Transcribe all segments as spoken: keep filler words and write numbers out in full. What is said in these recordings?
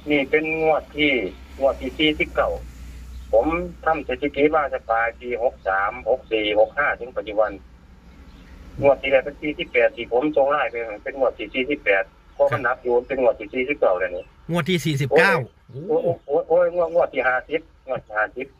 นี่เป็นงวดที่งวดที่สี่สิบเก้าผมทำสถิติมาจากปลายปีหกสามหกสี่หกห้าถึงปัจจุบันงวดที่แล้วเป็นปีที่แปดที่ผมส่งไล่ไปเป็นงวดที่สี่สิบแปดพอมันนับอยู่เป็นงวดที่สี่สิบเก้าแล้วนี่งวดที่สี่สิบเก้าโอ้โหโอ้โหงวดงวดที่ห้าสิบงวดที่ห้าสิบ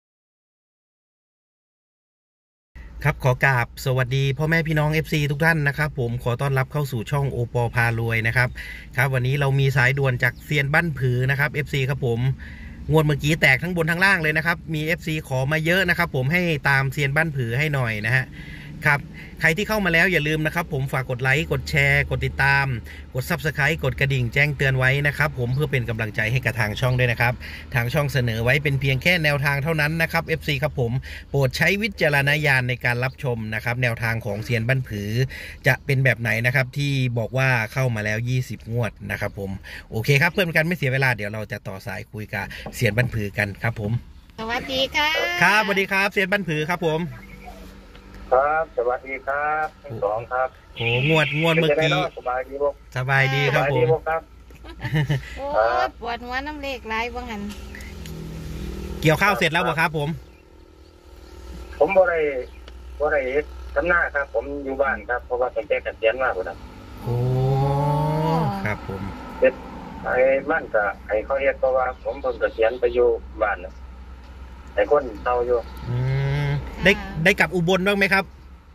ครับขอกราบสวัสดีพ่อแม่พี่น้อง เอฟ ซี ทุกท่านนะครับผมขอต้อนรับเข้าสู่ช่องโอปอพารวยนะครับครับวันนี้เรามีสายด่วนจากเซียนบ้านผือนะครับ เอฟ ซี ครับผมงวดเมื่อกี้แตกทั้งบนทั้งล่างเลยนะครับมี เอฟ ซี ขอมาเยอะนะครับผมให้ตามเซียนบ้านผือให้หน่อยนะฮะครับใครที่เข้ามาแล้วอย่าลืมนะครับผมฝากกดไลค์กดแชร์กดติดตามกด ซับสไครบ์ กดกระดิ่งแจ้งเตือนไว้นะครับผมเพื่อเป็นกำลังใจให้กับทางช่องด้วยนะครับทางช่องเสนอไว้เป็นเพียงแค่แนวทางเท่านั้นนะครับ เอฟ ซี ครับผมโปรดใช้วิจารณญาณในการรับชมนะครับแนวทางของเซียนบ้านผือจะเป็นแบบไหนนะครับที่บอกว่าเข้ามาแล้วยี่สิบงวดนะครับผมโอเคครับเพื่อเป็นการไม่เสียเวลาเดี๋ยวเราจะต่อสายคุยกับเซียนบ้านผือกันครับผมสวัสดีค่ะครับสวัสดีครับเซียนบ้านผือครับผมครับสวัสดีครับทั้งสองครับโอ้งวดงวดเมื่อกี้สบายดีบ่สบายดีครับผมโอ้ปวดหัวน้ำเลขไหลบ้างหันเกี่ยวข้าวเสร็จแล้วบ่ครับผมผมบ่ได้บ่ได้ทำหน้าครับผมอยู่บ้านครับเพราะว่าตั้งแต่เกษียณมาพุ่นน่ะโอ้ครับผมเฮ็ดไอ้บ้านก็ให้เขาเฮ็ดเพราะว่าผมเพิ่งเกษียณไปอยู่บ้านน่ะไอ้คนเฒ่าอยู่อืมได้ได้กลับอุบลบ้างไหมครับ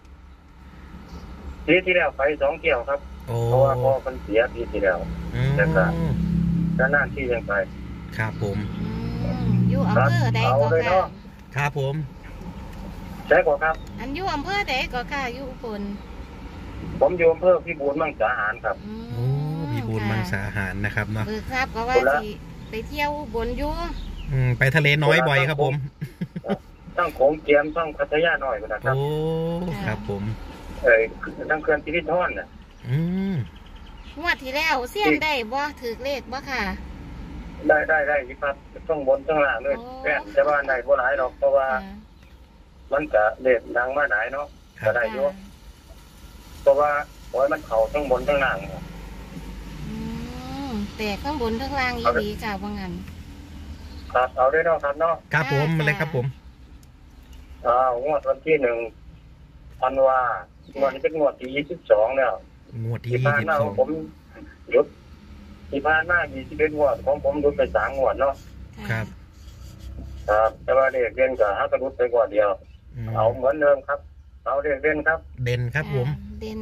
ปีที่แล้วไปสองเที่ยวครับเพราะว่าพ่อคนเสียปีที่แล้วแต่ก็นานๆที่ยังไปครับผมอยู่อำเภอใดก็ค่ะครับผมใช่ก่อนครับอันอยู่อำเภอใดก็ค่ะอยู่อุบลผมอยู่อำเภอพิบูลมังสาหารครับโอ้พิบูลมังสาหารนะครับเนาะเบิกทราบก็ว่าสิไปเที่ยวอุบลอยู่อืมไปทะเลน้อยบ่อยครับผมต้องโขงเจียมต้องพัทยาหน่อยนะครับโอ้ครับผมเอ้ยต้องเขื่อนสิริธรน่ะอืมงวดที่แล้วเสี่ยงได้บ่ถือเลขบ่ค่ะได้ได้ได้ครับต้องบนต้องล่างเลยแค่จะว่าได้บ่หลายหรอกเพราะว่ามันจะเลขดังมาหลายเนาะก็ได้อยู่เพราะว่าโอ้ยมันเข้าทั้งบนทั้งล่างอืมแต่ข้างบนทั้งล่างอีหลีค่ะว่างั้นครับเอาได้เนาะครับเนาะครับผมมาเลยครับผมอ่างวดวันที่หนึ่งธันวางวดนี้เป็นงวดที่ยี่สิบสองแล้วงวดที่ยี่สิบสองผมหยุดที่ผ่านมายี่สิบเอ็ดงวดของผมหยุดไปสามงวดเนาะครับครับแต่ว่าเด็กเด่นก็ห้ากระดุดไปกว่าเดียวเอาเหมือนเดิมครับเอาเด็กเด่นครับเด่นครับผมเด่น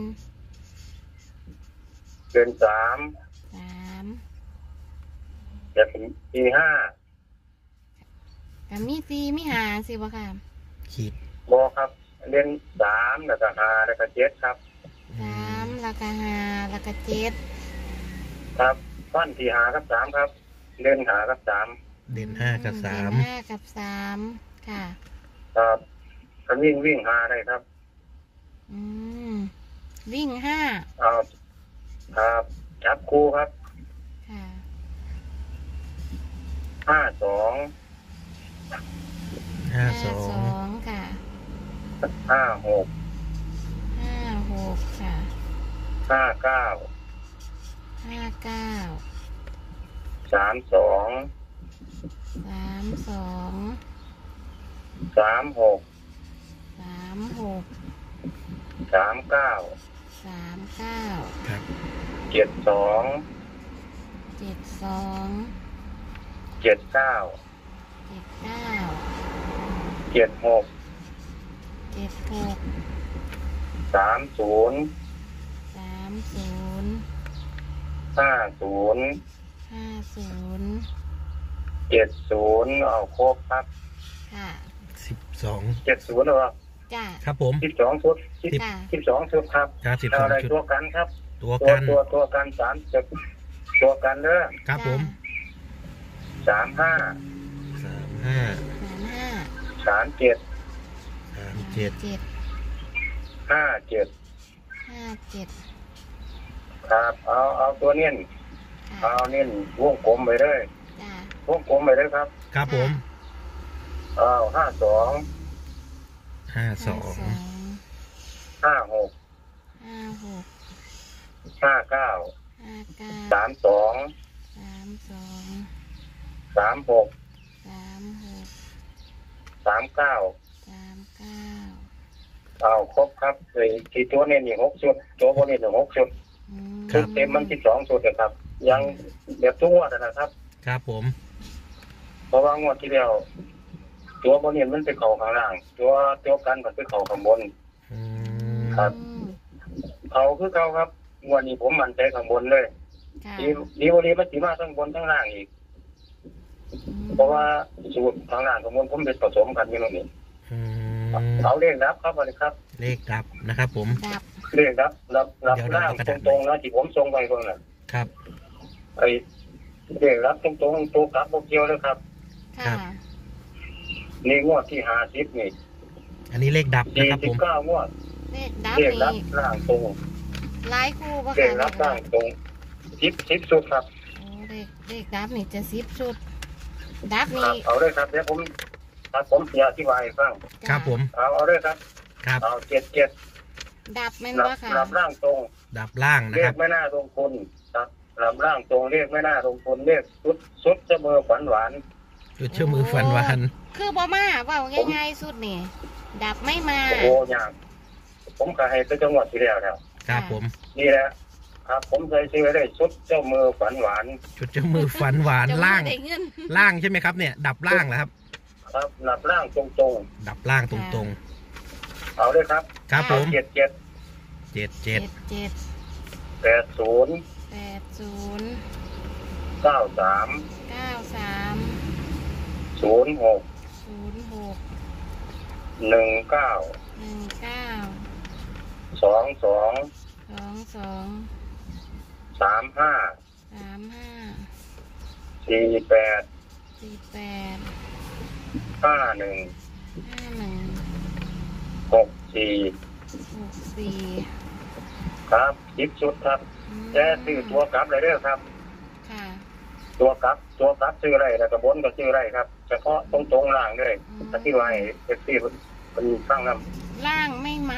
เด่นสามสามจะเป็นปีห้าแต่มีสี่มีห้าสิบ่ค่ะขีดบอครับเล่นสามแล้วก็ห้าแล้วก็เจ็ดครับสามแล้วก็ห้าแล้วก็เจ็ดครับฟันที่ห้ากับสามครับเล่นห้ากับสามเด่นห้ากับสามห้ากับสามค่ะครับก็วิ่งวิ่งห้าได้ครับอืมวิ่งห้าครับครับจับคู่ครับค่ะห้าสองห้าสองค่ะห้าหกห้าหกค่ะห้าเก้าห้าเก้าสามสองสามสองสามหกสามหกสามเก้าสามเก้าเจ็ดสองเจ็ดสองเจ็ดเก้าเจ็ดเก้าเจ็ดหกเจ็ดหกสามศูนย์สามศูนย์ห้าศูนย์ห้าศูนย์เจ็ดศูนย์เอาครบครับค่ะสิบสองเจ็ดศูนย์เหรอจ้าครับผมสิบสองชุดสิบสิบสองชุดครับครับสิบสองชุดตัวกันครับตัวกันตัวตัวกันสามจุดตัวกันเด้อครับผมสามห้าสามห้าสามห้าสามเจ็ดสามเจ็ดเจ็ดห้าเจ็ดห้าเจ็ดครับเอาเอาตัวเน้นเอาเน้นวงกลมไปเลยวงกลมไปเลยครับครับผมเอาห้าสองห้าสองห้าหกห้าหกห้าเก้าห้าเก้าสามสองสามสองสามหกสามหกสามเก้าสามเก้าเอาครบครับเลยที่ตัวเน้นนี่หกชุดตัวโบเน้นหกชุดอืมชุดเต็มมันสิบสองชุดนะครับ ยังแบบทุกงวดนะครับครับผมเพราะว่างวดที่แล้วตัวโบเน้นมันไปเข่าข้างล่าง ตัวตัวกันมันไปเข่าข้างบนอืมครับอืมเขาคือเขาครับงวดนี้ผมมั่นใจข้างบนเลยค่ะดีดีวันนี้มันสีมาทั้งบนทั้งล่างอีก เพราะว่าสูตรข้างล่างข้างบนผมเป็นผสมกันอยู่ตรงนี้อืมเอาเลขรับครับวันนี้ครับเลขดับนะครับผมดับเลขรับรับรับเดี๋ยวล่างเดี๋ยวตรงๆนะที่ผมส่งไปตรงนั้นครับไอ้เลขรับตรงๆตัวกลับโมเกียวเลยครับค่ะนี่งวดที่ห้าสิบนี่อันนี้เลขดับนะสี่ครับสิผบมเก้างวดเลขดับเลขรับนี่ล่างตรงหลายคู่ปะเลคะขรับล่างตรงสิบสิบสุดครับโอ้เลขเลขดับนี่จะสิบชุด ดับครันี่บเอาเลยครับเดี๋ยวผมถ้าผมเสียอธิบายให้ฟังครับผมเอาเอาเลยครับครับเอาเจ็ดเจ็ดดับแม่นรับวะค่ะรับร่างตรงดับล่างนะเรีคยรักบไม่น่าลงทุนครับรับร่างตรงเรียกไม่น่าลงทุนเรียกสุดสุดเสมอฝันหวานจุดเชื่อมือฟันวานคือบ่มาเว่าง่ายๆสุดนี่ ดับไม่มาโอ้โหยากผมก็ให้ไปจังหวัดที่แล้วแล้วครับผมนี่แหละครับผมเคยซื้อได้สุดเจ้ามือฝันหวานจุดเชื่อมือฟันหวานจะล่างได้เงินล่างใช่ไหมครับเนี่ย ดับล่างเหรอครับครับรับร่างตรงตรงดับล่างตรงๆเอาเลยครับๆ ครับผมเจ็ดเจ็ดเจ็ดเจ็เจ็ดดเจ็ดแปดศูนย์แปดศูนย์เก้าสามเก้าสามศูนย์หกศูนย์หกหนึ่งเก้าหนึ่งเก้าสองสองสองสองสามห้าสามห้าสี่แปดสี่แปดห้าหนึ่งห้าหนึ่งหกสี่หกสี่ครับสิบชุดครับอืมแต่ซื้อตัวกลับเลยเด้อครับค่ะตัวกลับตัวกลับซื้ออะไรแล้วก็บนก็ซื้ออะไรครับเฉพาะตรงตรงๆล่างเลยอธิบายเอฟซีมันฟังนำล่างไม่มา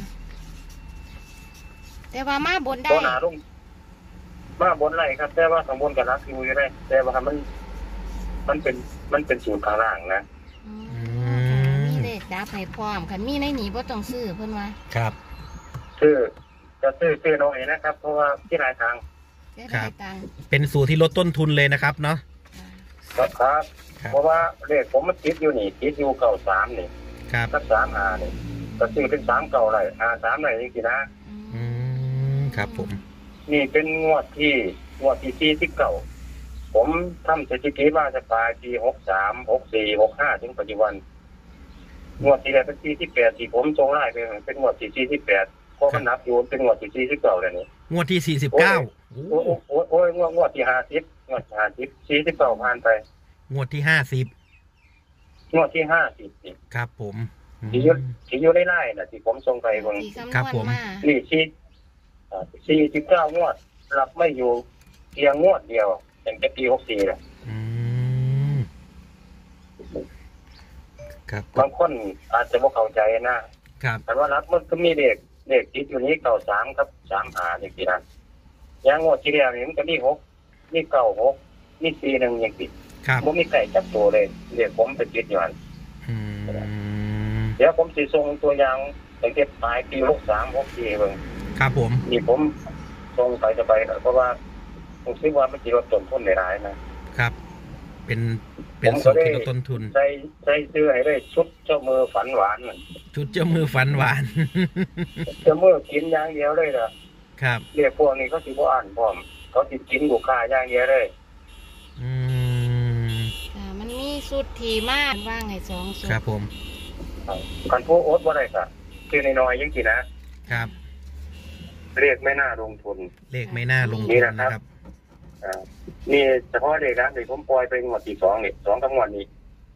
แต่ว่ามาบนได้ตัวหนาลุงมาบนไรครับ แต่ว่าข้างบนกับรักอยู่อยู่ได้แต่ว่ามัน มันเป็นมันเป็นสูตรข้างล่างนะอืมอืมมีเลขดับให้พร้อมคันมีในหนีบ่ต้องซื้อเพิ่นว่าครับซื้อจะซื้อซื้อน้อยนะครับ เพราะว่าที่หลายทางจะครัได้บตังค์เป็นสูตรที่ลดต้นทุนเลยนะครับเนาะค่ะครับครับเพราะว่าเลขผมมันติดอยู่นี่ติดอยู่เก่าสามนี่ครับสักสามหานี่ก็ซื้อเป็นสามเก่าไรหาสามไรนี่สินะอืมครับผมนี่เป็นงวดที่งวดที่สี่ที่เก่าผมทำสถิติว่าจะปลายปีหกสามหกสี่หกห้าถึงปัจจุบันงวดที่แล้วเป็นปีที่แปดที่ผมทรงไล่ไปเป็นงวดที่สี่ที่แปดเพราะมันนับอยู่เป็นงวดที่สี่ที่เก่าเลยนี่งวดที่สี่สิบเก้าโอ้โหโอ้โหโอ้ยงวดงวดที่ห้าสิบงวดที่ห้าสิบสี่ที่เก่าผ่านไปงวดที่ห้าสิบงวดที่ห้าสิบนี่ครับผมอืมที่อยุที่อยุได้ไล่น่ะที่ผมทรงไปบนที่คำนครับวณผมมานี่สี่อ่าสี่สิบเก้างวดรับไม่อยู่เพียงงวดเดียวเป็นแค่ปีหกสี่แหละอืมครับบางคนอาจจะไม่เข้าใจนะครับ แต่ว่ารับมันก็มีเด็กเด็กติดอยู่นี้เก่าสามครับสามหาอย่างที่นั้นอย่างงวดที่แล้วนี่มันก็มีหกมีเก่าหกมีสี่หนึ่งอย่างติดครับผมมีไก่จับตัวเลยเด็กผมไปติดอยู่อันอืมเดี๋ยวผมสิส่งตัวอย่างตั้งแต่ปลายปีหกสามหกสี่เบิ่งครับผมนี่ผมส่งไปจะไปแล้วเพราะว่าผมคิดว่ามันจะลดต้นทุนหลายๆนะครับเป็นเป็นสูตรที่ลดต้นทุนใส่ใส่ซื้อให้ได้ชุดเจ้ามือฝันหวานน่ะชุดเจ้ามือฟันหวานเจ้ามือกินอย่างเดียวเลยนะครับ เรียกพวกนี้เขาสิบ่อ่านพร้อมเขาสิกินบุกค้าอย่างเดียวเลยอืมค่ะมันมีสุดทีมากว่างให้สองสุดครับผมคันผู้โอ๊ตบ่ได้ก็ซื้อน้อยๆจังซี่นะครับ เรียกไม่น่าลงทุนเลขไม่น่าลงนี่ทุนนะครับนะครับอ่านี่เฉพาะเด็กนะเด็กผมปล่อยไปงวดที่สองนี่สองกับงวดนี้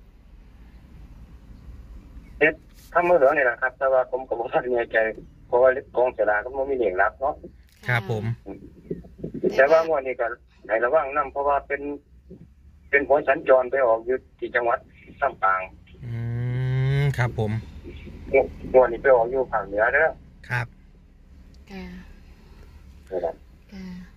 เฮ็ดทำมือเหลือนี่แหละครับ แต่ว่าผมก็บ่ทันแน่ใจเพราะว่ากองสลากก็บ่มีเลขรับเนาะครับผมแต่ว่างวดนี้ก็ให้ระวังนํเพราะว่าเป็น เป็นหวยสัญจรไปออกอยู่ที่จังหวัดลำปางอืมครับผมงวดงวดนี้ไปออกอยู่ภาคเหนือเด้อครับค่ะนี่แหละค่ะ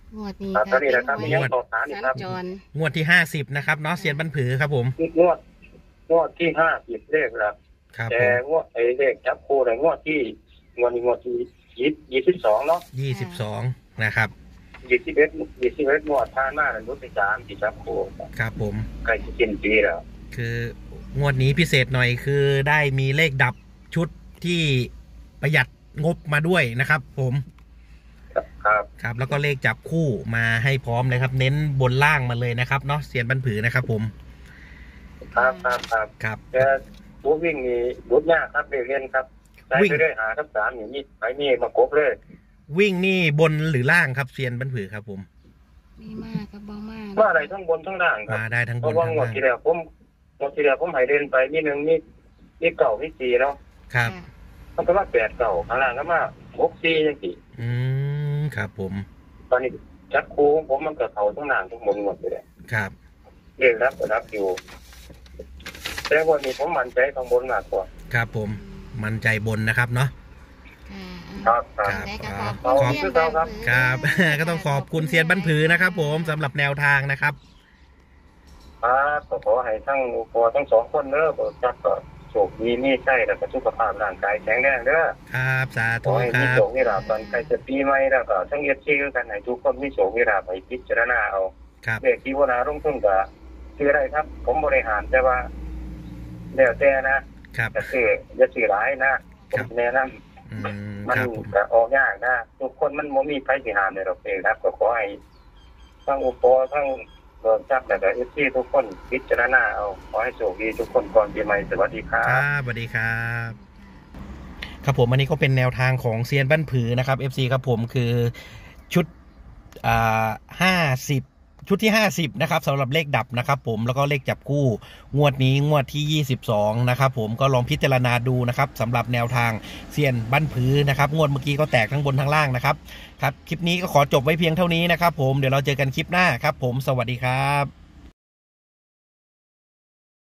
งวดนี้ครับค่ะตอนนี้นะครับมียังต่อสารอีกครับสัญจรงวดที่ห้าสิบนะครับเนาะเซียนบ้านผือครับผมงวดงวดที่ห้าสิบเลขแล้วครับแต่ผมงวดไอ้เลขจับคู่ในงวดที่งวดนี้งวดที่ยี่ยี่สิบสองเนาะยี่สิบสองนะครับยี่สิบเอ็ดยี่สิบเอ็ดงวดผ่านมาแล้วรู้สึกสามที่จับคู่ครับผมใกล้จะสิ้นปีแล้วคืองวดนี้พิเศษหน่อยคือได้มีเลขดับชุดที่ประหยัดงบมาด้วยนะครับ ผมครับครับแล้วก็เลขจับคู่มาให้พร้อมเลยครับ เน้นบนล่างมาเลยนะครับเนาะเซียนบ้านผือนะครับ ผมครับครับครับครับแต่ผู้วิ่งนี่รุดยากครับเรียนครับใช้วิ่งไปได้หาครับสามอย่างนี้ไอ้นี่มากบเลยวิ่งนี่บนหรือล่างครับเซียนบ้านผือครับผมมีมากกับบ่มากว่าอะไรทั้งบนทั้งล่างครับมาได้ทั้งบเพนราะว่าทั้งงวดล่างที่แล้วผมงวดที่แล้วผมให้เรียนไปนี่หนึ่งนี่นี่เก่านี่สี่เนาะครับค่ะมันก็มาแปดเก่าข้างล่างก็มาหกสี่ยังสี่อืมครับผมตอนนี้จัดครูของผมมันก็เขาทั้งล่างทั้งบนหมดเลยครับเรียนรับก็รับอยู่ แต่วันนี้ผมมั่นใจข้างบนมากกว่าครับผมมั่นใจบนนะครับเนาะค่ะครับครับได้ก็ครับขอบขอบคุณคุณเซียนครับนผือครับ ก็ต้องขอบคุณเซียนบ้านผือนะครับ ผมสำหรับแนวทางนะครับครับก็ขอให้ทั้งพอทั้งสองคนเด้อบ่จักก็โชคดีมีใช่แล้วก็สุขภาพร่างกายแข็งแรงเด้อครับสาขธุอให้คมีรับโชคมีลาภตอนใกล้จะปีใหม่แล้วก็ทั้งเอฟซีกันให้ทุกคนมีโชคมีลาภให้พิจารณาเอาครับเลขที่ว่านาลงทุนก็ซื้อได้ครับ ผมบริหารแต่ว่าแล้วแต่นะครับ จะซื้ออย่าซื้อหลายนะผมแนะนำอืมมันครับผมก็ออกยากนะทุกคนมันบ่มีไผสิหามได้หรอกเองครับก็ขอให้ทั้งอุปโทั้งเบิกทรัพย์แล้วก็เอฟซีทุกคนพิจารณาเอาขอให้โชคดีทุกคนก่อนปีใหม่สวัสดีครัครับ บสวัสดีครับ ครับผมอันนี้ก็เป็นแนวทางของเซียนบ้านผือนะครับ เอฟ ซี ครับผมคือชุดอ่าห้าสิบชุดที่ห้าสิบนะครับสำหรับเลขดับนะครับผมแล้วก็เลขจับคู่งวดนี้งวดที่ยี่สิบสองนะครับผมก็ลองพิจารณาดูนะครับสำหรับแนวทางเซียนบ้านผือนะครับงวดเมื่อกี้ก็แตกทั้งบนทั้งล่างนะครับครับคลิปนี้ก็ขอจบไว้เพียงเท่านี้นะครับผมเดี๋ยวเราเจอกันคลิปหน้าครับผมสวัสดีครับ